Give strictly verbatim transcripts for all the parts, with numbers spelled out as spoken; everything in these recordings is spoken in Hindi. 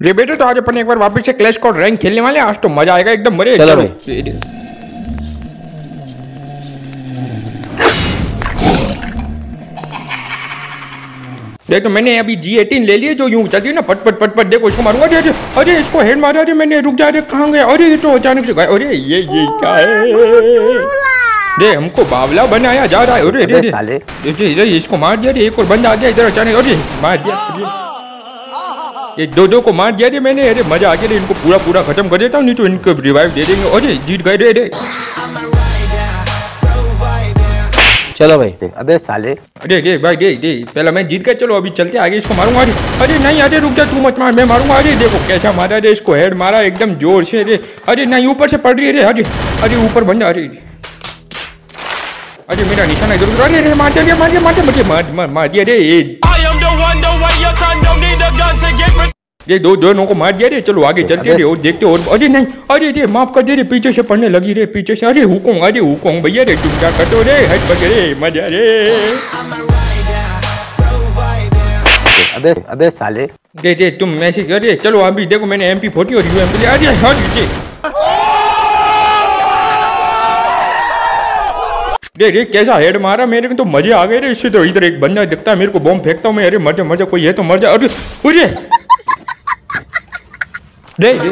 रे बेटे तो आज अपन एक बार वापस से क्लैश कोड रैंक खेलने वाले हैं। आज तो मजा आएगा एकदम। मरे चलो भाई। देख तो मैंने अभी जी एटीन ले लिए जो यूं चलती है ना, पट पट पट पट। देखो इसको मारूंगा। अरे अरे इसको हेड मारा। अरे मैंने रुक जा। अरे कहाँ गया? अरे ये तो अचानक से गया। अरे ये ये क्या है? दे हमको बावला बनाया जा रहा है। अरे अरे साले अरे इसको मार दिया। एक और बंदा आ गया इधर अचानक। अरे मार दिया। ये दो दो को मार दिया रे मैंने। अरे मजा आ गया। इनको पूरा पूरा खत्म कर देता हूँ, नहीं तो इनको रिवाइव दे देंगे। अरे जीत गए रे रे। चलो भाई। अबे साले अरे रे भाई दे दे पहला मैं जीत गया। चलो अभी चलते आगे। इसको मारूंगा। अरे अरे नहीं अरे रुक जा, तू मत मार, मैं मारूंगा। अरे देखो कैसा मारा रे, इसको हेड मारा एकदम जोर से रे। अरे नहीं ऊपर से पड़ रही है रे। अरे अरे ऊपर बंदा। अरे अरे मेरा निशाना इधर उधर। अरे मार दिया मार दिया मार दिया मार मार मार दिया रे। ये दो दोनों को मार दिया रे। चलो आगे चलते रे और देखते। और अरे नहीं अरे रे माफ कर दे रे, पीछे से पड़ने लगी रे पीछे से। अरे हुकों अरे हुकों भैया रे, तुम क्या करते हो रे? हट बगे रे मजा रे। अबे अबे साले दे दे तुम मैसेज। अरे चलो अभी देखो मैंने एम पी फोर्टी और यू एम पी। अरे हट दे रे कैसा हेड मारा मेरे को, तो मजे आ गए रे इससे। तो इधर एक बंदा दिखता है मेरे को, बॉम्ब फेंकता हूँ मैं। अरे मर जा मर जा, कोई है तो मर जा। अरे अरे दे दे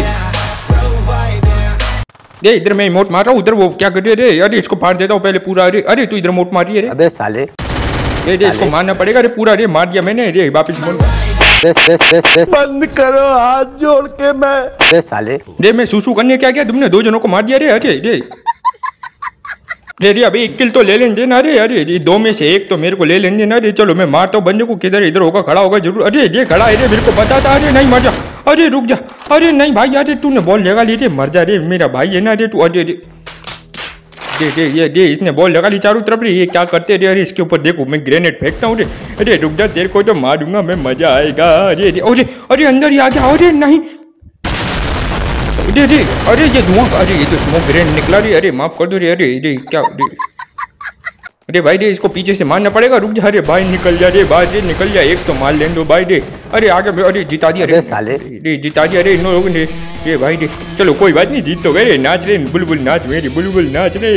दे इधर मैं इमोट मार रहा हूँ, उधर वो क्या कर रही है रे? अरे इसको फाड़ देता हूँ पहले पूरा। अरे अरे तू इधर इमोट मार रही है रे। अबे साले दे दे इसको मारना पड़ेगा रे पूरा। रे मार दिया मैंने रे। वापिस बंद करो हाथ जोड़ के। मैं अबे साले दे मैं सुसु करने क्या किया? तुमने दो जनों को मार दिया रे। अरे रे रे रे अभी एक किल तो ले लेने देना। अरे अरे दो में से एक तो मेरे को ले लेने देना रे। चलो मैं मारता हूँ बंदे को। किधर इधर होगा, खड़ा होगा जरूर। अरे ये खड़ा है रे, मेरे को पता था। अरे नहीं मर जा। अरे रुक जा। अरे नहीं भाई यार तूने बॉल लगा ली रे। मर जा रे, मेरा भाई है ना रे तू। अरे रे दे दे ये दे इसने बॉल लगा ली चारों तरफ रे। ये क्या करते रे? अरे इसके ऊपर देखो मैं ग्रेनेड फेंकता हूँ रे। अरे रुक जा, तेरे को तो मारूंगा मैं, मजा आएगा। अरे अरे अरे अंदर ही आ गया। अरे नहीं अरे अरे अरे ये धुआं। अरे ये तो स्मोक ग्रेनेड निकला रे। अरे माफ कर दो रे। अरे अरे क्या रे? अरे भाई रे इसको पीछे से मारना पड़ेगा। रुक जा। अरे भाई निकल जा रे, भाई रे निकल जा। एक तो मार लेने दो भाई रे। अरे आगे अरे जिता दिया रे साले। रे जिता दिया रे इन लोगों ने। ये भाई रे चलो कोई बात नहीं, जीत तो गए रे। नाच रे बुलबुल नाच, मेरी बुलबुल नाच रे।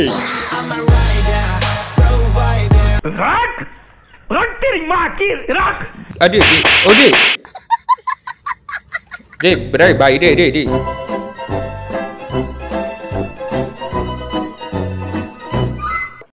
रख रख तेरी माँ की रख। अरे अरे रे भाई रे रे रे